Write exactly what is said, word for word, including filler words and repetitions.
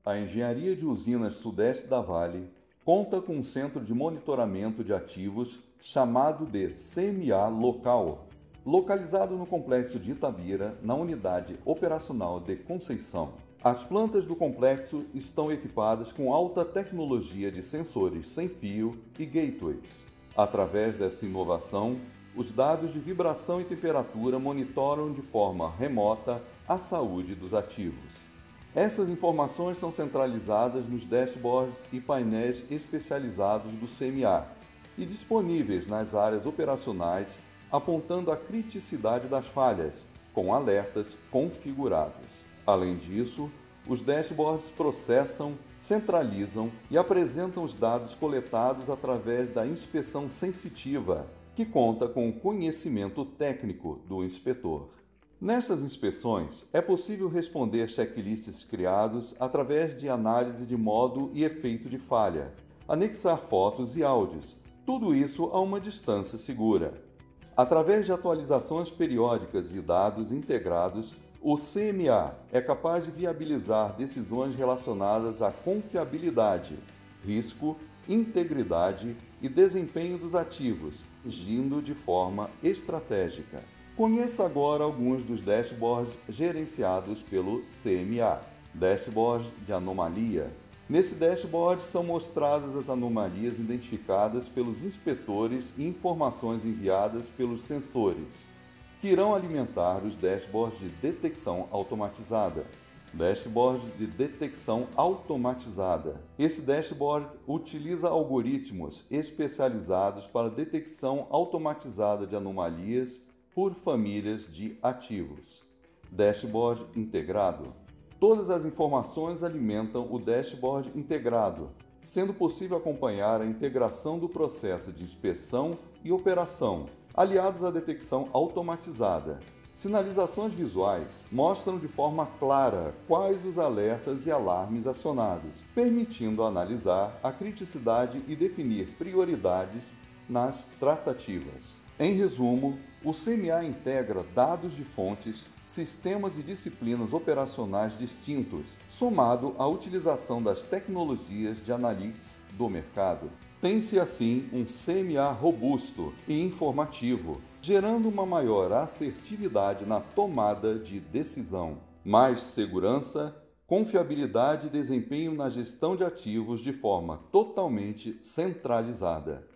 A Engenharia de Usinas Sudeste da Vale conta com um centro de monitoramento de ativos chamado de C M A local, localizado no complexo de Itabira, na unidade operacional de Conceição. As plantas do complexo estão equipadas com alta tecnologia de sensores sem fio e gateways. Através dessa inovação, os dados de vibração e temperatura monitoram de forma remota a saúde dos ativos. Essas informações são centralizadas nos dashboards e painéis especializados do C M A e disponíveis nas áreas operacionais, apontando a criticidade das falhas, com alertas configurados. Além disso, os dashboards processam, centralizam e apresentam os dados coletados através da inspeção sensitiva, que conta com o conhecimento técnico do inspetor. Nessas inspeções, é possível responder checklists criados através de análise de modo e efeito de falha, anexar fotos e áudios, tudo isso a uma distância segura. Através de atualizações periódicas e dados integrados, o C M A é capaz de viabilizar decisões relacionadas à confiabilidade, risco, integridade e desempenho dos ativos, agindo de forma estratégica. Conheça agora alguns dos dashboards gerenciados pelo C M A. Dashboard de anomalia. Nesse dashboard são mostradas as anomalias identificadas pelos inspetores e informações enviadas pelos sensores, que irão alimentar os dashboards de detecção automatizada. Dashboard de detecção automatizada. Esse dashboard utiliza algoritmos especializados para detecção automatizada de anomalias por famílias de ativos. Dashboard integrado. Todas as informações alimentam o dashboard integrado, sendo possível acompanhar a integração do processo de inspeção e operação, aliados à detecção automatizada. Sinalizações visuais mostram de forma clara quais os alertas e alarmes acionados, permitindo analisar a criticidade e definir prioridades nas tratativas. Em resumo, o C M A integra dados de fontes, sistemas e disciplinas operacionais distintos, somado à utilização das tecnologias de analytics do mercado. Tem-se assim um C M A robusto e informativo, gerando uma maior assertividade na tomada de decisão, mais segurança, confiabilidade e desempenho na gestão de ativos de forma totalmente centralizada.